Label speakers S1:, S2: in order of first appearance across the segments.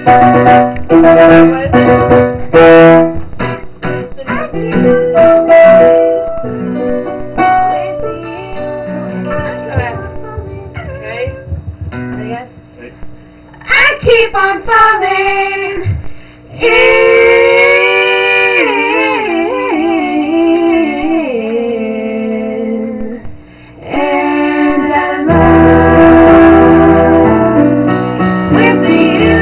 S1: I keep on falling in, and I love with you.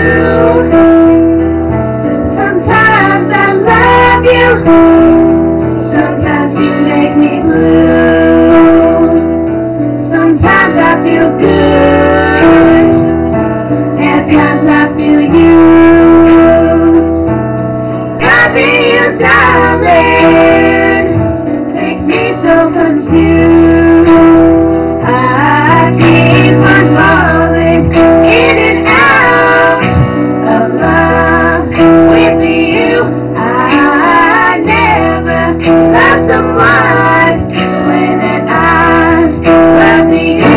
S1: Sometimes I love you, sometimes you make me blue. Sometimes I feel good, at times I feel used. Loving you, darling, makes me so confused. I keep on falling in and out of love with you. I never love someone the way that I love you.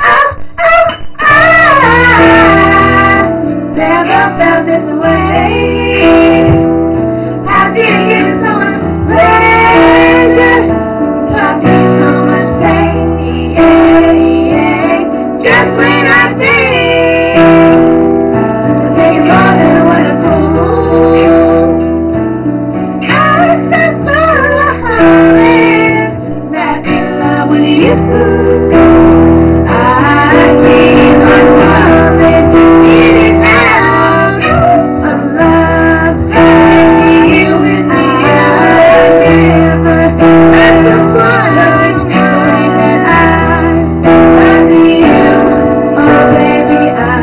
S1: Never felt this way. How did you give me so much pleasure? Cause me so much pain. Just when I think I'm taking more than a wonderful. I'm so falling back in love with you. I keep on falling in and out of love with you and me. I never met someone that I love you. Oh baby, I'm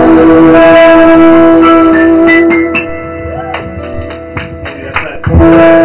S2: Yes,